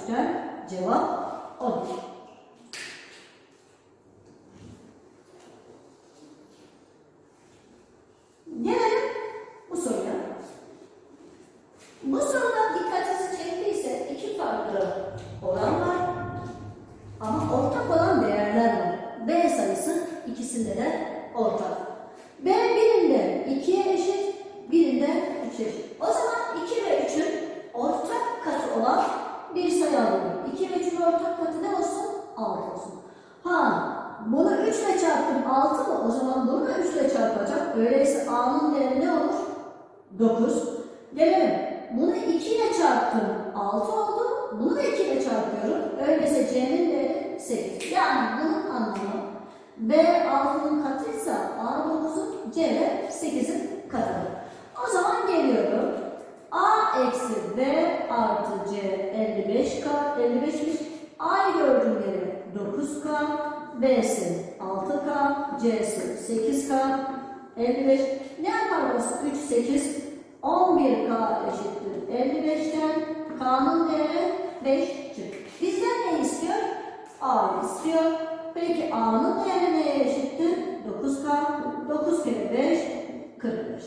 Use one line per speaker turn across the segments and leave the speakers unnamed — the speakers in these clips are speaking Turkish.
üçgen. Cevap 12. Gelelim bu soruya. Bu soruda dikkatinizi çektiyse iki farklı oran var. Ama ortak olan değerler var. B sayısı ikisinde de ortak. B birinde 2'ye eşit, birinde 3'e eşit. O zaman 2 ve 3'ün ortak katı olan bir sayı alalım. 2 ve 3'ün ortak katı ne olsun? 6 olsun. Bunu 3 ile çarptım 6 mı? O zaman bunu da 3 ile çarpacağım. Öyleyse A'nın değeri ne olur? 9. Gelelim. Bunu 2 ile çarptım 6 oldu. Bunu da 2 ile çarpıyorum. Öyleyse C'nin değeri 8. Yani bunun anlamı B 6'nın katıysa A 9'un C de 8'in katıdır. O zaman geliyorum. A eksi B artı C 55K. 55'miş. A'yı gördüğüm yere 9K. B'si 6K. C'si 8K. 55. Ne yapar burası? 3, 8. 11K eşittir 55'ten. K'nın değeri 5 çıktı. Bizden ne istiyor? A'yı istiyor. Peki A'nın değeri neye eşittir? 9K. 9 kere 5, 45.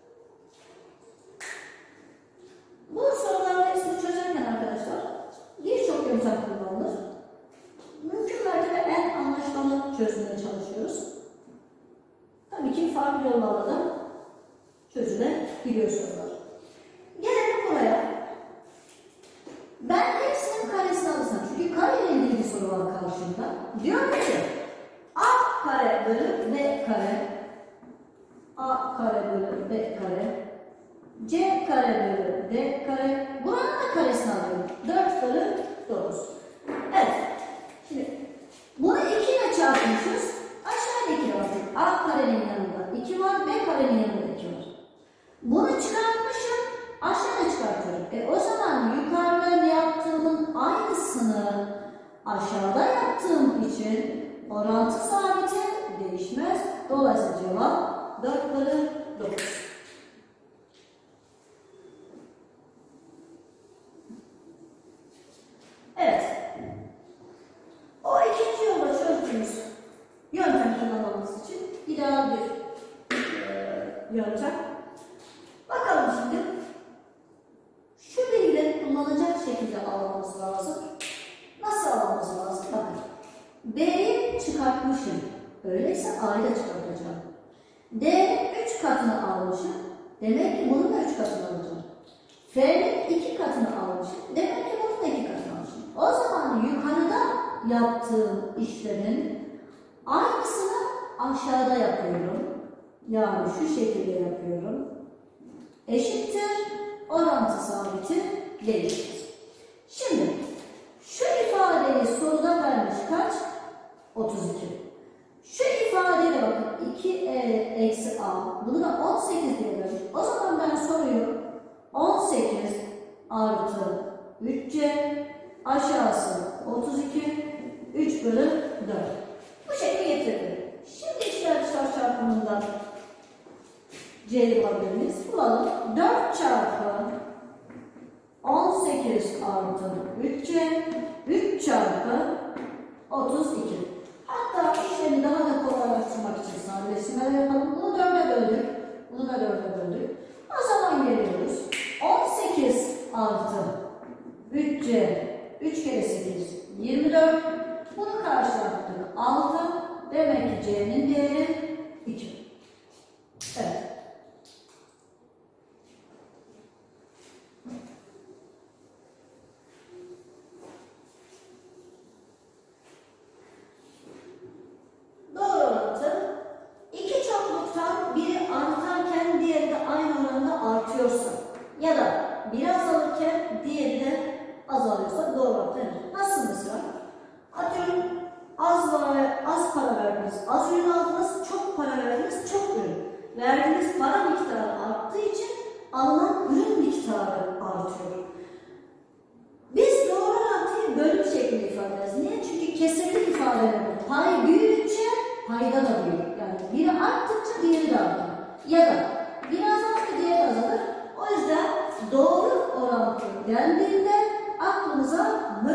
Bu soruların hepsini çözerken arkadaşlar birçok yöntem kullanılır. Mümkün mertebe en anlaşmalı çözmeye çalışıyoruz. Tabii ki farklı yollarla da çözülebiliyor sorular. Gelelim buraya. Ben hepsinin karesini alırsam, çünkü kareyle ilgili bir soru var karşımda. Diyor ki A kare bölü B kare, A kare bölü B kare, C kare bölü D kare. Buranın da karesini alıyorum. 4 bölü 9. Evet. Şimdi bunu 2 ile çarpmışız. Aşağıda 2 var. A karenin yanında 2 var. B karenin yanında 2 var. Bunu çıkartmışım. Aşağıda çıkartıyorum. O zaman yukarıda yaptığımın aynısını aşağıda yaptığım için orantı sabiti değişmez. Dolayısıyla cevap 4 bölü 9. Evet. O ikinci yolla çözdüğümüz yöntem kullanmamız için ideal bir yöntem. Bakalım şimdi. Şu bilgileri kullanacak şekilde almamız lazım. Nasıl almamız lazım? Bakın. B'yi çıkartmışım. Öyleyse A'yı da çıkartacağım. D'nin 3 katını almışım. Demek ki bunun da 3 katını alacağım. F'nin 2 katını almışım. Demek ki bunun da 2 katını almışım. O zaman yukarıda yaptığım işlemin aynısını aşağıda yapıyorum. Yani şu şekilde yapıyorum. Eşittir. Orantı sabiti değişir. Şimdi şu ifadeyi soruda vermiş kaç? 32. Şu ifadeyle bakın 2e eksi a. Bunu da 18 diye vermiş. O zaman ben soruyu 18 artı 3c aşağısı 32 3 bölü 4. Bu şekilde getirdim. Şimdi içler dışlar çarpımından C'yi bulabiliriz. Bulalım. 4 çarpı 18 artı 3C 3 çarpı 32. Hatta işlemi daha da kolaylaştırmak için sadeleştirmeler yapalım. Bunu 4'e böldük. Bunu da 4'e böldük. O zaman geliyoruz. 18 artı 3C 3 kere 8 24. Bunu karşılattık 6. Demek ki C'nin değeri 2. Evet. Ya da biri azalırken diğeri de azalıyorsa doğru orantı. Nasıl mesela? Atıyorum az para verdiniz, az ürün aldınız, çok para verdiniz, çok ürün. Verdiğiniz para miktarı arttığı için alınan ürün miktarı artıyor. Biz doğru orantıyı bölüm şeklinde ifade ederiz. Niye? Çünkü kesirli ifadeler. Pay büyüdükçe payda da büyür. Yani biri arttıkça diğeri de artır. Ya da biri azaldıkça diğeri azalır. O yüzden doğru orantı geldiğinde aklımıza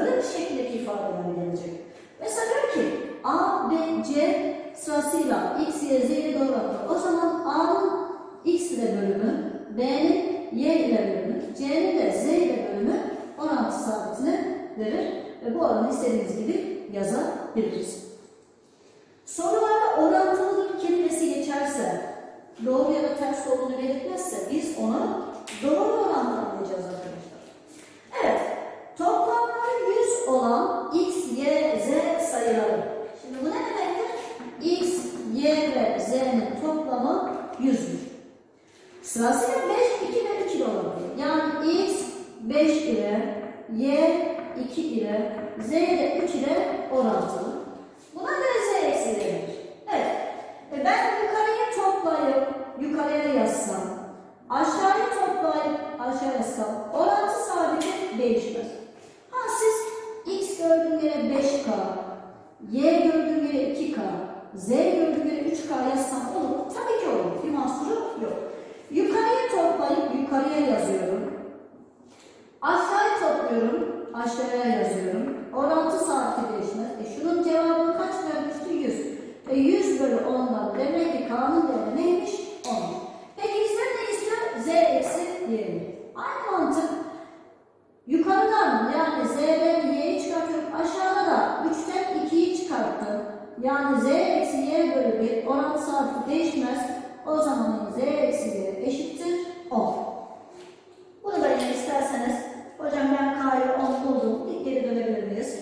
ifadeler gelecek. Mesela diyor ki A, B, C sırasıyla X, Y, Z ile doğru orantılı. O zaman A'nın X ile bölümü, B'nin Y ile bölümü, C'nin de Z ile bölümü orantı sabitini verir. Ve bu oranı istediğimiz gibi yazabiliriz. Sorularda orantılılık kelimesi geçerse, doğru ya da ters olduğunu belirtmezse biz onu doğru orantılı anlayacağız arkadaşlar. Evet, toplamları 100 olan X, Y, Z sayıları. Şimdi bu ne demektir? X, Y ve Z'nin toplamı 100'dür. Sırasıyla 5, 2 ve 3 ile olabilir. Yani X 5 ile, Y 2 ile, Z de 3 ile orantılı. Buna göre Z eksi verilir. Evet. Ben yukarıyı toplayıp yukarıya yazsam, aşağıyı toplayıp aşağı yazsam orantı sabiti değişmez. Ha siz X gördüğün yere 5K, Y gördüğün yere 2K, Z gördüğün yere 3K yazsam olur mu? Tabii ki olur. Bir mahsuru yok. Yukarıyı toplayıp yukarıya yazıyorum. Aşağıyı topluyorum, aşağıya yazıyorum. Orantı sabiti değişmez. Şunun cevabını kaç vermişti? 100. 100 bölü 10'dan demek ki K'nın değeri neymiş? 10. Peki bizden ne istiyor? Z eksi y'yi. Aynı mantık. Yukarıdan yani Z'den Y'yi çıkartıyorum. Aşağıda da 3'ten 2'yi çıkarttım. Yani Z eksi Y bölü 1 orantı sabiti değişmez. O zaman Z eksi Y eşittir 10. Bunu da yine isterseniz hocam ben K'yı 10 buldum. İlk geri dönebilir miyiz?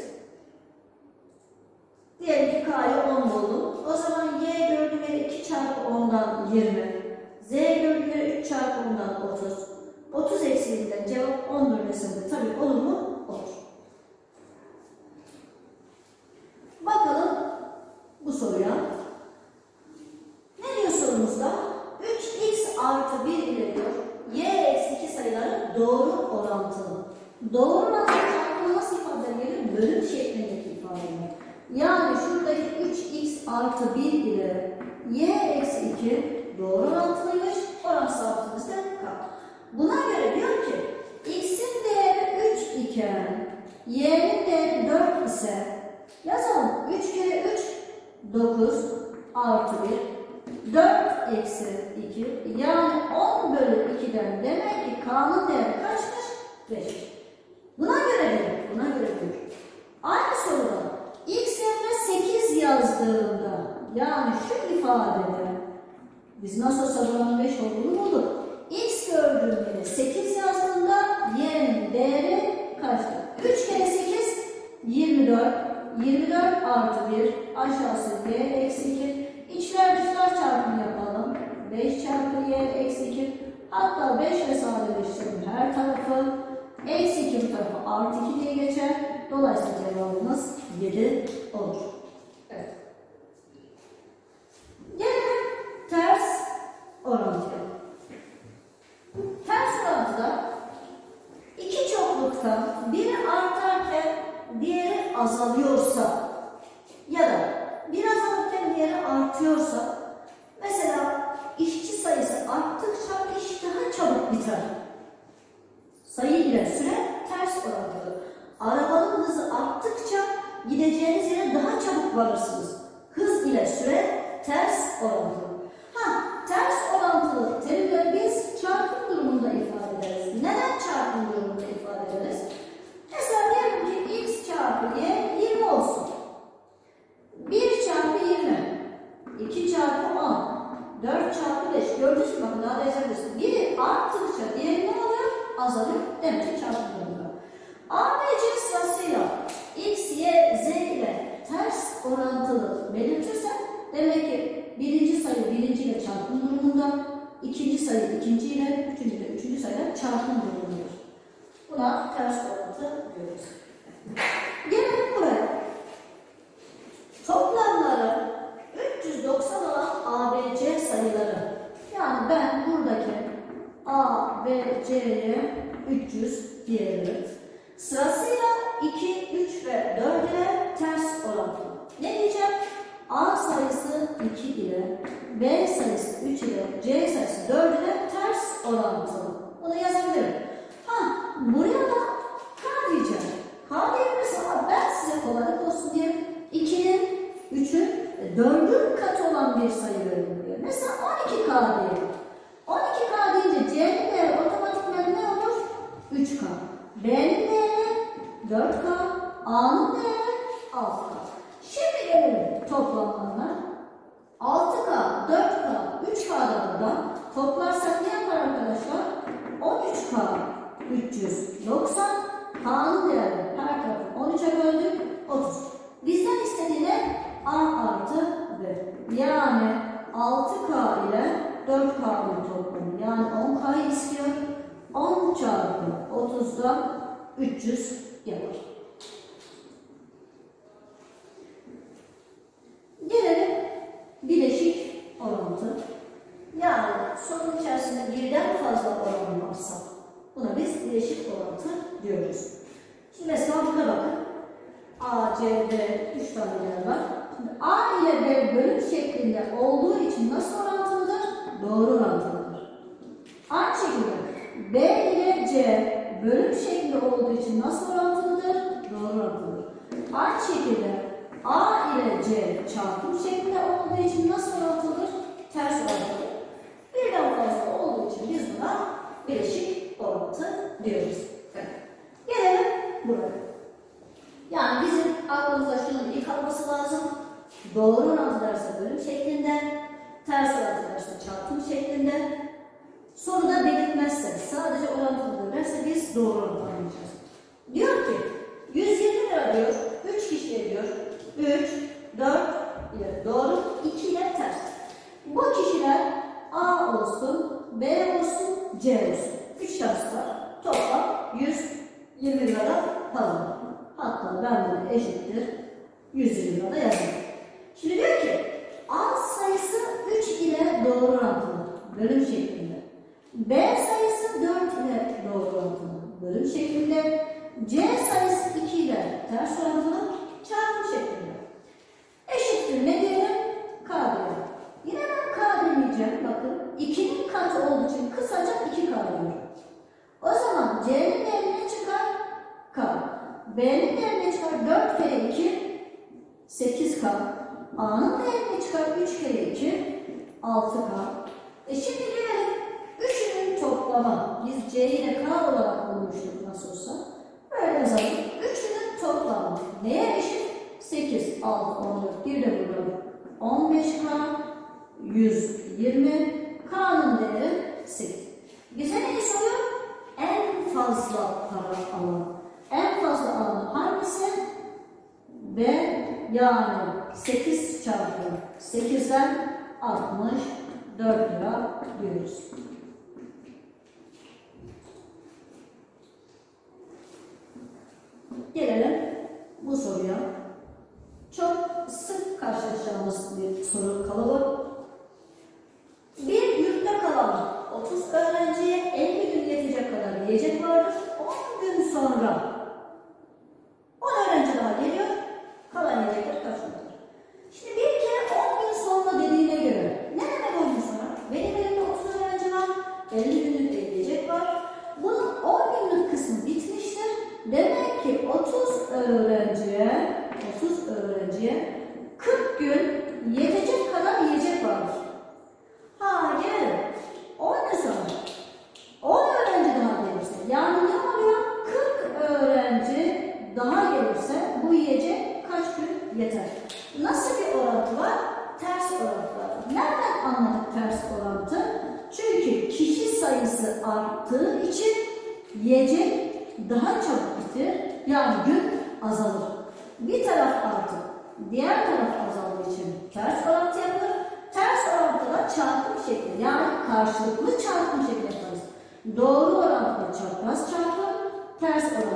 Diyelim ki K'yı 10 buldum. O zaman Y gördüğüm yere 2 çarpı 10'dan 20. Z gördüğüm yere 3 çarpı 10'dan 30. 30 eksiğinden cevap 10 desem tabii olur mu? Olur. Bakalım bu soruya. Ne diyor sorumuzda? 3x artı 1 ile diyor y eksi 2 sayıları doğru orantılı. Doğru orantılı çarpımı nasıl ifade edilir? Bölüm şeklindeki ifadeler. Yani şuradaki 3x artı 1 ile y eksi 2 doğru orantılıymış. Orantı sabitimiz de k. Buna göre diyor ki x'in değeri 3 iken y'nin değeri 4 ise yazalım. 3 kere 3 9 artı 1 4 eksi 2 yani 10 bölü 2'den demek ki k'nın değeri kaçmış? 5. Buna göre diyor. Aynı soruda x yerine 8 yazdığımda yani şu ifadede biz nasıl buranın 5 olduğunu bulduk. X gördüğüm yere 8 yazdığımda y'nin değeri kaçtır? 3 kere 8 24. 24 artı 1 aşağısı y eksi 2. İçler dışlar çarpımı yapalım. 5 çarpı y eksi 2. Hatta 5 ile sadeleştirelim her tarafı. Eksi 2 bu tarafı artı 2 diye geçer. Dolayısıyla cevabımız 7 olur. Evet. Gelelim ters orantıya. Ters orantıda iki çokluktan biri artarken diğeri azalıyorsa ya da bir azalırken diğeri artıyorsa mesela işçi sayısı arttıkça iş daha çabuk biter. Sayı ile süre ters orantılı. Arabanın hızı arttıkça gideceğiniz yere daha çabuk varırsınız. Hız ile süre ters orantılı. Ters orantılı terimleri biz çarpım durumunda ifade ederiz. Neden çarpım durumunda ifade ederiz? Mesela diyelim ki x çarpı y 20 olsun. 1 çarpı 20, 2 çarpı 10, 4 çarpı 5. Gördünüz mü? Bakın daha da yazabilirsiniz. Biri arttıkça diğeri ne oluyor? Azalıyor. Demek ki çarpım durumunda. A, B, C sırasıyla x, y, z ile ters orantılı belirtirsek demek ki birinci sayı birinci ile çarpım durumunda, ikinci sayı ikinci ile, üçüncü de üçüncü sayıyla çarpım durumundadır. Buna ters orantı diyoruz. Gelelim buraya. Toplamları 390 olan A, B, C sayıları. Yani ben buradaki A, B, C'ye 300 diyebilirim. Sırasıyla 2, 3 ve 4 ile ters orantılı. Ne diyeceğim? A sayısı 2 ile, B sayısı 3 ile, C sayısı 4 ile ters orantılı. Bunu yazabilirim. Buraya da K diyeceğim. K diyebilirsem ama ben size diyelim. 12K deyince C'nin değeri otomatikman ne olur? 3K. B'nin değeri 4K. A'nın değeri 6K. Şimdi gelelim toplamlarına. 6K, 4K, 3K'da buradan toplarsak ne yapar arkadaşlar? 13K 390. K'nın değeri her tarafı 13'e böldük 30. Bizden istediği ne? A artı B. Yani 6K ile 4K'nın toplamı. Yani 10K'yı istiyor. 10 çarpı 30'dan 300 yapar. Gelelim bileşik orantı. Yani sorunun içerisinde birden fazla oran varsa buna biz bileşik orantı diyoruz. Şimdi mesela burada bakın. A, C, D 3 tane yer var. Şimdi A ile B bölüm şeklinde olduğu için nasıl orantılıdır? Doğru orantılıdır. Aynı şekilde B ile C bölüm şeklinde olduğu için nasıl orantılıdır? Doğru orantılıdır. Aynı şekilde A ile C çarpım şeklinde olduğu için nasıl orantılıdır? Ters orantılı. Birden fazla olduğu için biz buna bileşik orantı diyoruz. Evet. Gelelim buraya. Yani bizim aklımızda şunun ilk alması lazım. Doğru orantı derse bölüm şeklinde, ters orantı derse çarpım şeklinde. Soruda belirtmezse, sadece orantılı derse biz doğru orantı anlayacağız. Diyor ki 120 lira diyor, 3 kişiye diyor. 3, 4 ile doğru, 2 ile ters. Bu kişiler A olsun, B olsun, C olsun. 3 ters var. Toplam 120 lirada kalır. Hatta ben bunu eşittir 120 lirada yazayım. Şimdi diyor ki A sayısı 3 ile doğru orantılı bölüm şeklinde. B sayısı 4 ile doğru orantılı bölüm şeklinde. C sayısı 2 ile ters orantılı çarpım şeklinde. Eşittir ne diyelim? K diyelim. Yine ben K demeyeceğim. Bakın 2'nin katı olduğu için kısaca 2K diyorum. O zaman C'nin değerine çıkar K. B'nin değerine çıkar 4 kere 2 8K. A'nın değerine çıkar 3 kere 2 6K. Şimdi gelelim üçünün toplamı. Biz C'yi de K olarak bulmuştuk nasıl olsa. Böyle yazalım. Üçünün toplamı neye eşit? 8, 6, 14, bir de burada 15K, 120, K'nın değeri 8. Bize neyi soruyor? En fazla para alan. En fazla alan hangisi? B, yani 8 çarpı 8'den 64 lira diyoruz. Gelelim bu soruya. Çok sık karşılaşacağımız bir soru kalıbı. Bir yurtta kalan 30 öğrenciye 50 gün yetecek kadar yiyecek vardır. 10 gün sonra 10 öğrenci daha geliyor. Kalan yiyecekler kaç gündür? Şimdi bir kere 10 gün sonra dediğine göre ne demek 10 gün sonra? Benim elimde 30 öğrenci var. 50 günlük de yiyecek var. Bunun 10 günlük kısmı bitmiştir. Demek ki 30 öğrenciye 40 gün yetecek kadar yiyecek vardır. Ha gelelim. 10 gün sonra 10 öğrenci daha gelirse, yani ne oluyor? 40 öğrenci daha gelirse bu yiyecek kaç gün yeter? Nasıl bir orantı var? Ters orantı var. Nereden anladık ters orantı? Çünkü kişi sayısı arttığı için yiyecek daha çabuk bitir. Yani gün azalır. Bir taraf artıp diğer taraf azaldığı için ters orantı yapılır. Ters orantıda çarpım şekli, yani karşılıklı çarpım şekli yaparız. Doğru orantıda çapraz çarpım, ters orantıda